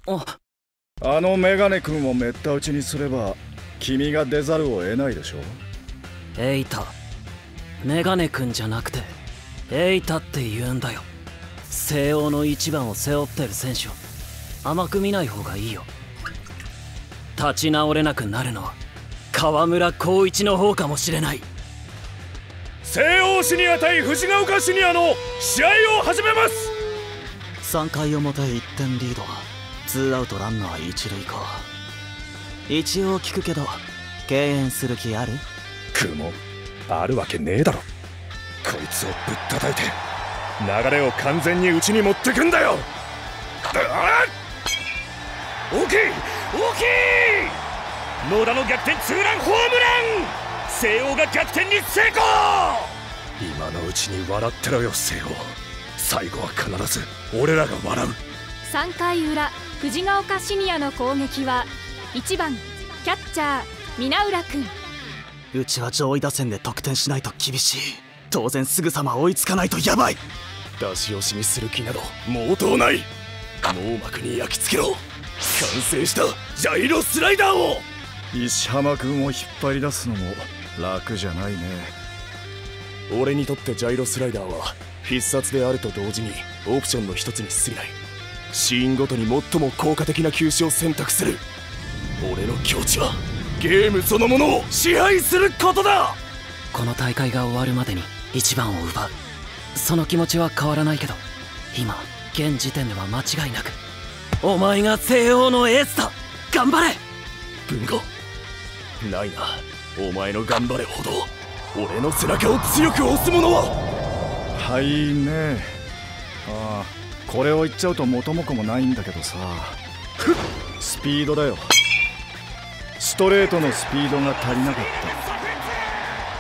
あのメガネ君をめった打ちにすれば君が出ざるを得ないでしょ。 エイタ、メガネ君じゃなくてエイタって言うんだよ。西欧の一番を背負ってる選手を甘く見ない方がいいよ。立ち直れなくなるのは河村光一の方かもしれない。 西欧シニア対藤ヶ丘シニアの試合を始めます。 3回表1点リード、2アウトランナー1塁か。一応聞くけど敬遠する気ある？ クモあるわけねえだろ。こいつをぶったたいて流れを完全にうちに持ってくんだよ。大きい大きい、野田の逆転ツーランホームラン。西欧が逆転に成功。今のうちに笑ってろよ西欧。最後は必ず俺らが笑う。 3回裏、藤ヶ丘シニアの攻撃は1番キャッチャー皆浦君。 うちは上位打線で得点しないと厳しい。当然すぐさま追いつかないとヤバい。 出し惜しみする気など毛頭ない。網膜に焼き付けろ。完成したジャイロスライダーを。石浜君を引っ張り出すのも楽じゃないね。俺にとってジャイロスライダーは必殺であると同時にオプションの一つに過ぎない。シーンごとに最も効果的な球種を選択する。俺の境地はゲームそのものを支配することだ。 この大会が終わるまでに1番を奪う、その気持ちは変わらないけど、今現時点では間違いなくお前が西欧のエースだ。頑張れ文吾。ないな、お前の頑張れほど俺の背中を強く押すものは。はいね。ああ、これを言っちゃうと元も子もないんだけどさ、スピードだよ。ストレートのスピードが足りなかった。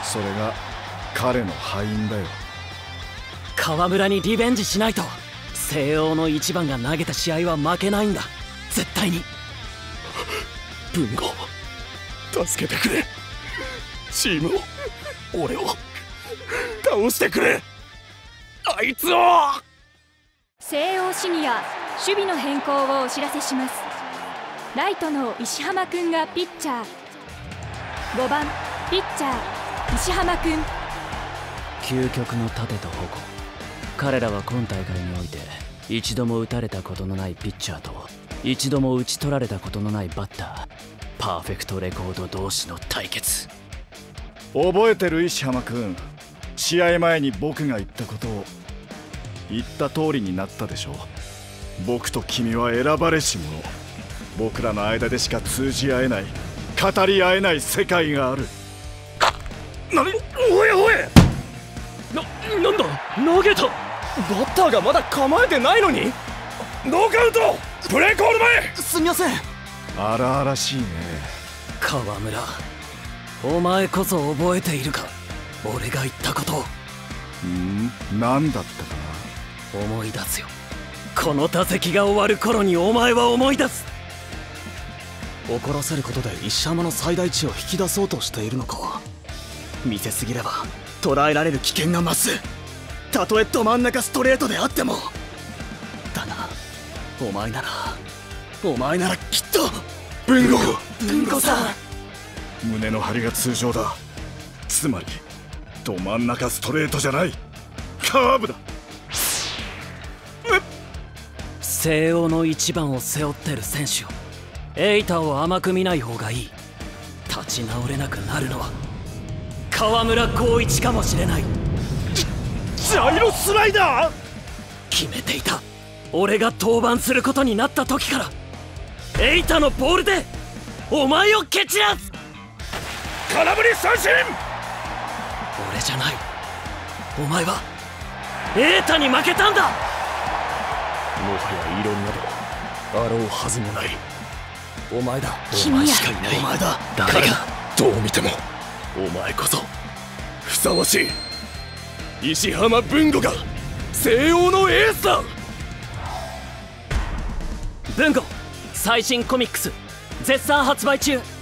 それが彼の敗因だよ。 河村にリベンジしないと。西欧の1番が投げた試合は負けないんだ、絶対に。 文吾、助けてくれ。チームを、俺を倒してくれ。あいつを。 西欧シニア守備の変更をお知らせします。ライトの石浜くんがピッチャー、5番ピッチャー石浜くん。 究極の盾と矛。彼らは今大会において一度も打たれたことのないピッチャーと一度も打ち取られたことのないバッター、パーフェクトレコード同士の対決。 覚えてる石浜くん、試合前に僕が言ったことを。言った通りになったでしょ。僕と君は選ばれし者。僕らの間でしか通じ合えない、語り合えない世界がある。何？おいおい、なんだ投げた。バッターがまだ構えてないのに。ノーカウント。プレーコール前。 すみません。 荒々しいね。 河村、お前こそ覚えているか、俺が言ったことを。 何だったかな。 思い出すよ。この打席が終わる頃にお前は思い出す。 怒らせることで石浜の最大値を引き出そうとしているのか。見せすぎれば捉えられる危険が増す。たとえど真ん中ストレートであっても。だな、お前ならきっと。 文吾さん。 胸の張りが通常だ。つまりど真ん中ストレートじゃない、カーブだ。 西欧の1番を背負ってる選手を、エイタを甘く見ない方がいい。立ち直れなくなるのは河村光一かもしれない。 ジャイロスライダー。 決めていた。俺が登板することになった時から、エイタのボールでお前を蹴散らす。 空振り三振。 俺じゃない、お前はエイタに負けたんだ。 もはや異論などあろうはずもない。お前だ。 君や。 お前しかいない。 お前だ。 誰が。 どう見てもお前こそふさわしい。石浜文吾が西欧のエースだ。 文吾、最新コミックス絶賛発売中。